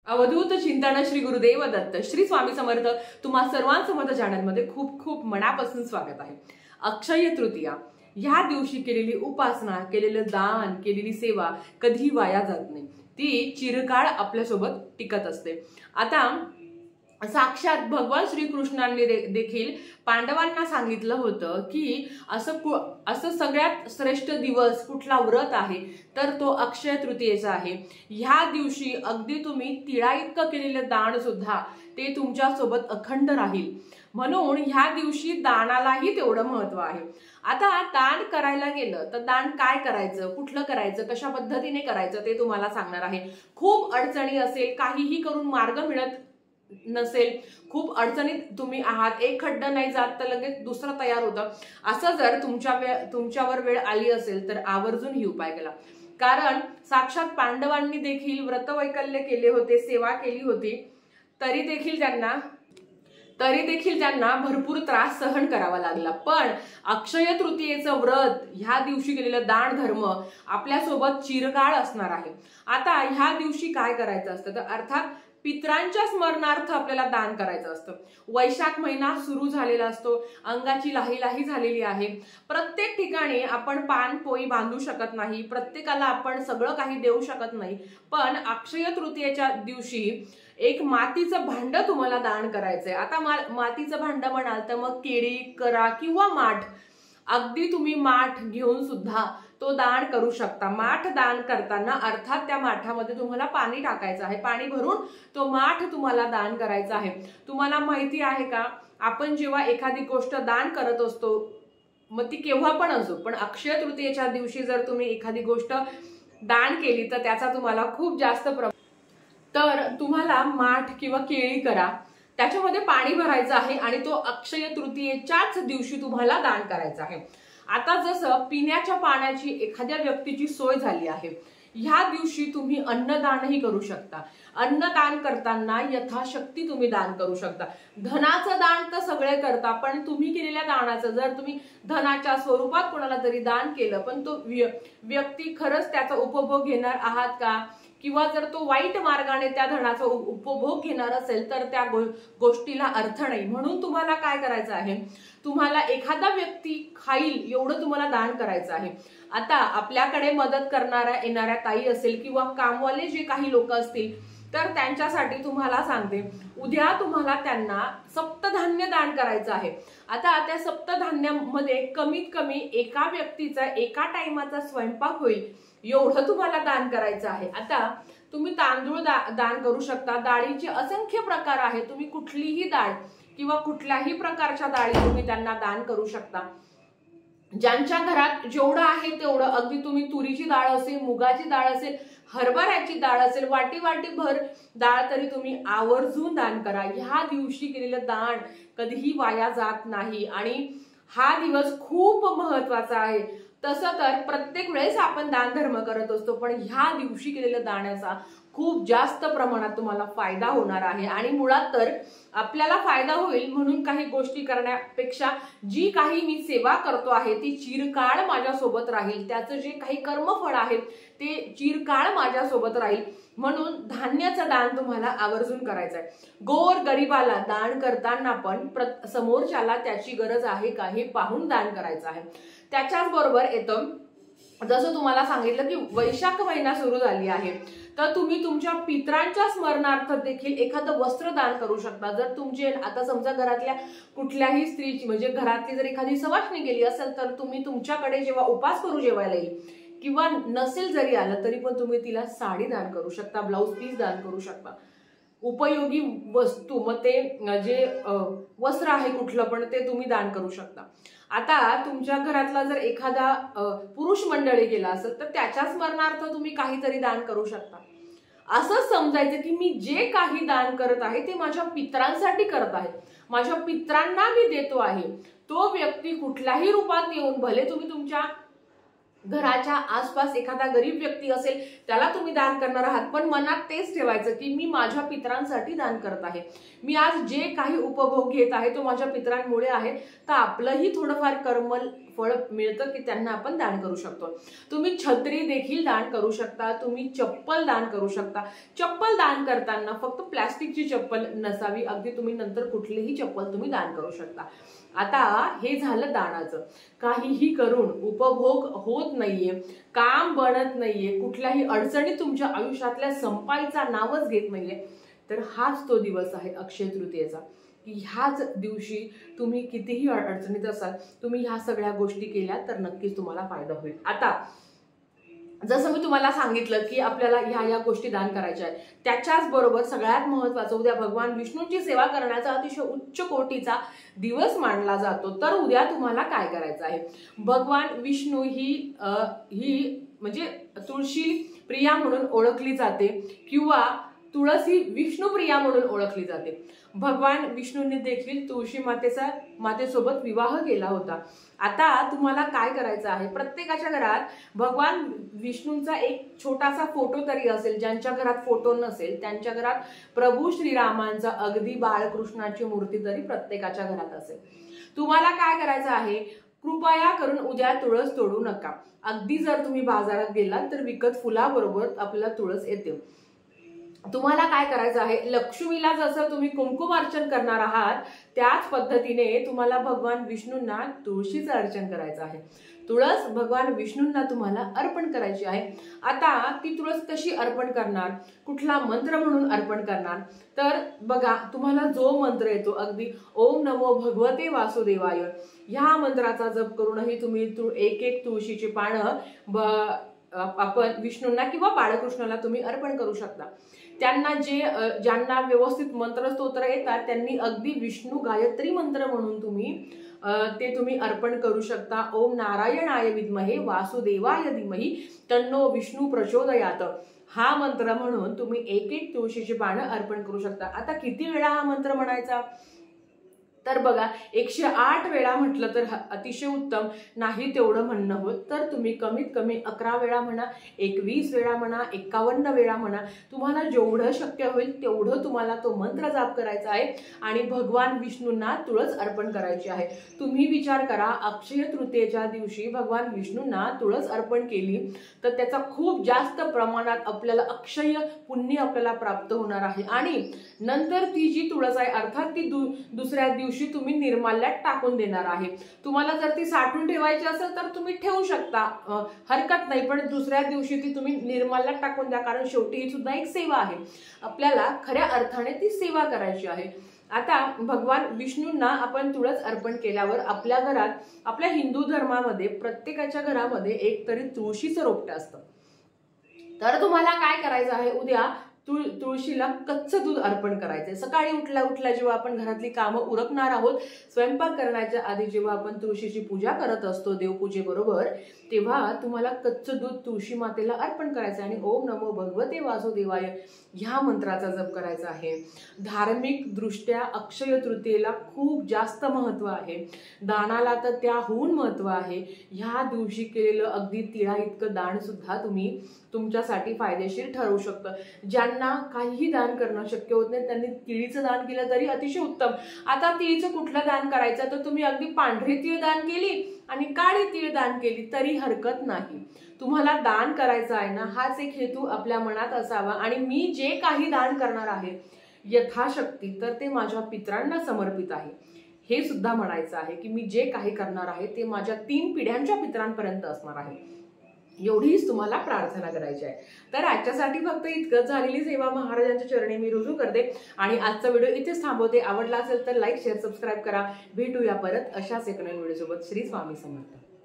अवधूत चिंतन श्री गुरुदेव दत्त श्री स्वामी समर्थ तुम्हा सर्वांचं माझ्या चॅनलमध्ये खूप खूप मनापासून स्वागत आहे। अक्षय तृतीया ह्या दिवशी केलेली उपासना, केलेलं दान, केलेली सेवा कधी वाया जात नाही, ती चिरकाळ आपल्यासोबत टिकत असते। आता साक्षात भगवान श्रीकृष्णांनी देखील पांडवांना सांगितलं होतं की असं सगळ्यात श्रेष्ठ दिवस कुठला व्रत आहे तर तो अक्षय तृतीयेचा आहे। ह्या दिवशी अगदी तुम्ही तिळा इतकं केलेलं दान सुद्धा ते तुमच्या सोबत अखंड राहील, म्हणून ह्या दिवशी दानालाही तेवढं महत्व आहे। आता दान करायला गेलं तर दान काय करायचं, कुठलं करायचं, कशा पद्धतीने करायचं ते तुम्हाला सांगणार आहे। खूप अडचणी असेल, काहीही करून मार्ग मिळत नसेल, खूप अडचणीत तुम्ही आहात, एक खड्डा नाही जात तर लगेच दुसरं तयार होतं, असं जर तुमच्यावर वेळ आली असेल तर आवर्जून ही उपाय केला। कारण साक्षात पांडवांनी देखील व्रतवैकल्य केले होते, सेवा केली होती, तरी देखील त्यांना भरपूर त्रास सहन करावा लागला। पण अक्षय तृतीयेचं व्रत, ह्या दिवशी केलेलं दान धर्म आपल्यासोबत चिरकाळ असणार आहे। आता ह्या दिवशी काय करायचं असतं तर अर्थात पितरांच्या स्मरणार्थ आपल्याला दान करायचं असतं। वैशाख महिना सुरू झालेला असतो, अंगाची लाही झालेली आहे, प्रत्येक ठिकाणी आपण पान पोळी बांधू शकत नाही, प्रत्येकाला आपण सगळं काही देऊ शकत नाही, पण अक्षय तृतीयेच्या दिवशी एक मातीचं भांड तुम्हाला दान करायचंय। आता मातीचं भांड म्हणाल तर मग केळी करा किंवा माठ, अगदी तुम्ही माठ घेऊन सुद्धा तो दान करू शकता। माठ दान करताना अर्थात त्या माठामध्ये तुम्हाला पाणी टाकायचं आहे, पाणी भरून तो माठ तुम्हाला दान करायचा आहे। तुम्हाला माहिती आहे का, आपण जेव्हा एखादी गोष्ट दान करत असतो, मग ती केव्हा पण असो, पण अक्षय तृतीयेच्या दिवशी जर तुम्ही एखादी गोष्ट दान केली तर त्याचा तुम्हाला खूप जास्त तर तुम्हाला माठ किंवा केळी करा, त्याच्यामध्ये पाणी भरायचं आहे आणि तो अक्षय तृतीयेच्याच दिवशी तुम्हाला दान करायचं आहे। आता जसं पिण्याच्या पाण्याची एखाद्या व्यक्तीची सोय झाली आहे, ह्या दिवशी तुम्ही अन्नदानही करू शकता। अन्नदान करताना यथाशक्ती तुम्ही दान करू शकता। धनाचं दान तर सगळे करता, पण तुम्ही केलेल्या दानाचं जर तुम्ही धनाच्या स्वरूपात कोणाला तरी दान केलं, पण तो व्यक्ती खरंच त्याचा उपभोग घेणार आहात का, किंवा जर तो वाईट मार्गाने त्या धनाचा उपभोग घेणार असेल तर त्या गोष्टीला अर्थ नाही। म्हणून तुम्हाला काय करायचं आहे, तुम्हाला एखादा व्यक्ती खाईल एवढं तुम्हाला दान करायचं आहे। आता आपल्याकडे मदत येणाऱ्या ताई असेल किंवा कामवाले जे काही लोक असतील तर त्यांच्यासाठी तुम्हाला सांगते, उद्या तुम्हाला त्यांना सप्तधान्य दान करायचं आहे। आता त्या सप्तधान्यामध्ये कमीत कमी एका व्यक्तीचा एका टाइमाचा स्वयंपाक होईल एवढं तुम्हाला दान करायचं आहे। आता तुम्ही तांदूळ दान करू शकता, डाळीचे असंख्य प्रकार आहेत, तुम्ही कुठलीही डाळ किंवा कुठल्याही प्रकारच्या डाळी तुम्ही त्यांना दान करू शकता। ज्यांच्या घरात जेवढं आहे तेवढं, अगदी तुम्ही तुरीची डाळ असेल, मुगाची डाळ असेल, हरभऱ्याची डाळ असेल, वाटी भर डाळ तरी तुम्ही आवर्जून दान करा। ह्या दिवशी केलेलं दान कधीही वाया जात नाही आणि हा दिवस खूप महत्वाचा आहे। तसं तर प्रत्येक वेळेस आपण दान धर्म करत असतो, पण ह्या दिवशी केलेल्या दानाचा खूप जास्त प्रमाणात तुम्हाला फायदा होणार आहे। आणि मुळात तर आपल्याला फायदा होईल म्हणून काही गोष्टी करण्यापेक्षा जी काही मी सेवा करतो आहे ती चिरकाळ माझ्यासोबत राहील, त्याचं जे काही कर्मफळ आहे ते चिरकाळ माझ्यासोबत राहील, म्हणून धान्याचं दान तुम्हाला आवर्जून करायचं आहे। गोर गरिबाला दान करताना पण समोरच्याला त्याची गरज आहे का हे पाहून दान करायचं आहे। त्याच्याच बरोबर येतं, जसं तुम्हाला सांगितलं की वैशाख महिना सुरू झाली आहे तर तुम्ही तुमच्या पितरांच्या स्मरणार्थ देखील एखादं वस्त्र दान करू शकता। जर तुमचे आता समजा घरातल्या कुठल्याही स्त्रीची म्हणजे घरातली जर एखादी सवाष्णी गेली असेल तर तुम्ही तुमच्याकडे जेव्हा उपास करू जेवायला येईल किंवा नसेल जरी आलं तरी पण तुम्ही तिला साडी दान करू शकता, ब्लाउज पीस दान करू शकता, उपयोगी वस्तू, मग ते जे वस्त्र आहे कुठलं पण ते तुम्ही दान करू शकता। आता तुमच्या घरातला जर एखादा पुरुष मंडळी गेला असेल तर त्याच्या स्मरणार्थ तुम्ही काहीतरी दान करू शकता। असं समजायचं की मी जे काही दान करत आहे ते माझ्या पितरांसाठी करत आहे, माझ्या पितरांना मी देतो आहे। तो व्यक्ती कुठल्याही रूपात येऊन, भले तुम्ही तुमच्या घराच्या आसपास एखादा गरीब व्यक्ती असेल त्याला तुम्ही दान करणार आहात, पण मनात तेच ठेवायचं की मी माझ्या पितरांसाठी दान करत आहे, मी आज जे काही उपभोग घेत आहे तो माझ्या पितरांमुळे आहे, तर आपलंही थोडंफार फळ मिळतं की त्यांना आपण दान करू शकतो। तुम्ही छत्री देखील दान करू शकता, तुम्ही चप्पल दान करू शकता। चप्पल दान करताना फक्त प्लास्टिकची चप्पल नसावी, अगदी तुम्ही नंतर कुठलीही चप्पल तुम्ही दान करू शकता। आता हे झालं दानाचं। काहीही करून उपभोग होत नाहीये, काम बनत नाहीये, कुठल्याही अडचणी तुमच्या आयुष्यातल्या संपायचा नावच घेत नाहीये, तर हाच तो दिवस आहे अक्षय तृतीयेचा की ह्याच दिवशी तुम्ही कितीही अडचणीत असाल, तुम्ही ह्या सगळ्या गोष्टी केल्या तर नक्कीच तुम्हाला फायदा होईल। आता जसं मी तुम्हाला सांगितलं की आपल्याला ह्या गोष्टी दान करायच्या आहेत, त्याच्याच बरोबर सगळ्यात महत्त्वाचं उद्या भगवान विष्णूंची सेवा करण्याचा अतिशय उच्च कोटीचा दिवस मानला जातो। तर उद्या तुम्हाला काय करायचं आहे, भगवान विष्णू ही म्हणजे तुळशी प्रिया म्हणून ओळखली जाते किंवा तुळसी विष्णू प्रिया म्हणून ओळखली जाते। भगवान विष्णूंनी देखील तुळशी मातेसोबत विवाह केला होता। आता तुम्हाला काय करायचं आहे, प्रत्येकाच्या घरात भगवान विष्णूंचा एक छोटासा फोटो तरी असेल, ज्यांच्या घरात फोटो नसेल त्यांच्या घरात प्रभू श्रीरामांचा अगदी बाळकृष्णाची मूर्ती तरी प्रत्येकाच्या घरात असेल। तुम्हाला काय करायचं आहे, कृपया करून उद्या तुळस तोडू नका। अगदी जर तुम्ही बाजारात गेलात तर विकत फुलाबरोबर आपल्याला तुळस येते। तुम्हाला काय करायचं आहे, लक्ष्मीला जसं तुम्ही कुंकुम अर्चन करणार आहात त्याच पद्धतीने तुम्हाला भगवान विष्णूंना तुळशीचं अर्चन करायचं आहे। तुळस भगवान विष्णूंना तुम्हाला अर्पण करायची आहे। आता ती तुळस कशी अर्पण करणार, कुठला मंत्र म्हणून अर्पण करणार, तर बघा तुम्हाला जो मंत्र येतो, अगदी ओम नमो भगवते वासुदेवाय ह्या मंत्राचा जप करूनही तुम्ही एक एक तुळशीची पानं आपण विष्णूंना किंवा बाळकृष्णाला तुम्ही अर्पण करू शकता। त्यांना ज्यांना व्यवस्थित मंत्र स्तोत्र येतात त्यांनी अगदी विष्णू गायत्री मंत्र म्हणून तुम्ही अर्पण करू शकता। ओम नारायणाय विद्महे वासुदेवाय धीमहि तन्नो विष्णू प्रचोदयात हा मंत्र म्हणून तुम्ही एक एक तुळशीची पानं अर्पण करू शकता। आता किती वेळा हा मंत्र म्हणायचा, तर बघा 108 वेळा म्हटलं तर अतिशय उत्तम, नाही तेवढं म्हणणं होत तर तुम्ही कमीत कमी 11 वेळा म्हणा, 21 वेळा म्हणा, 51 वेळा म्हणा, तुम्हाला जेवढं शक्य होईल तेवढं तुम्हाला तो मंत्र जाप करायचा आहे आणि भगवान विष्णूंना तुळस अर्पण करायची आहे। तुम्ही विचार करा, अक्षय तृतीयेच्या दिवशी भगवान विष्णूंना तुळस अर्पण केली तर त्याचा खूप जास्त प्रमाणात आपल्याला अक्षय पुण्य आपल्याला प्राप्त होणार आहे आणि नंतर ती जी तुळस आहे अर्थात ती दुसऱ्या दिवशी तुम्ही निर्माल्यात टाकून देणार आहे। तुम्हाला जर ती साठवून ठेवायची असेल तर तुम्ही ठेवू शकता, हरकत नाही, पण दुसऱ्या दिवशी ती तुम्ही निर्माल्यात टाकून द्या, कारण शेवटी ही सुद्धा एक सेवा आहे, आपल्याला खऱ्या अर्थाने ती सेवा करायची आहे। आता भगवान विष्णूंना आपण तुळस अर्पण केल्यावर आपल्या घरात, आपल्या हिंदू धर्मामध्ये प्रत्येकाच्या घरामध्ये एक तरी तुळशीचं रोपटं असतं। तर तुम्हाला काय करायचं आहे, उद्या तुळशीला कच्चं दूध अर्पण करायचंय। सकाळी उठल्या जेव्हा आपण घरातली कामं उरकणार आहोत, स्वयंपाक करण्याच्या आधी जेव्हा आपण तुळशीची पूजा करत असतो देवपूजेबरोबर, तेव्हा तुम्हाला कच्चं दूध तुळशी मातेला अर्पण करायचं आणि ओम नमो भगवते वासुदेवाय ह्या मंत्राचा जप करायचा आहे। धार्मिक दृष्ट्या अक्षय तृतीयेला खूप जास्त महत्व आहे, दानाला तर त्याहून महत्व आहे। ह्या दिवशी केलेलं अगदी तिळा इतकं दान सुद्धा तुम्ही तुमच्यासाठी फायदेशीर ठरू शकतं। ज्यांना काहीही दान करणं शक्य होत नाही त्यांनी तिळीचं दान केलं तरी अतिशय उत्तम। आता तिळीचं कुठलं दान करायचं, तर तुम्ही अगदी पांढरी तीळ दान केली आणि काळी तीळ दान केली तरी हरकत नाही। तुम्हाला दान करायचं आहे ना, हाच एक हेतू आपल्या मनात असावा आणि मी जे काही दान करणार आहे यथाशक्ती तर ते माझ्या पितरांना समर्पित आहे हे सुद्धा म्हणायचं आहे की मी जे काही करणार आहे ते माझ्या 3 पिढ्यांच्या पितरांपर्यंत असणार आहे, एवढीच तुम्हाला प्रार्थना करायची आहे। तर आजच्यासाठी फक्त इतकंच। झालेली सेवा महाराजांच्या चरणी मी रुजू करते आणि आजचा व्हिडिओ इथेच थांबवते। आवडला असेल तर लाईक शेअर सबस्क्राईब करा। भेटूया परत अशाच एक नवीन व्हिडिओ सोबत। श्री स्वामी समर्थ।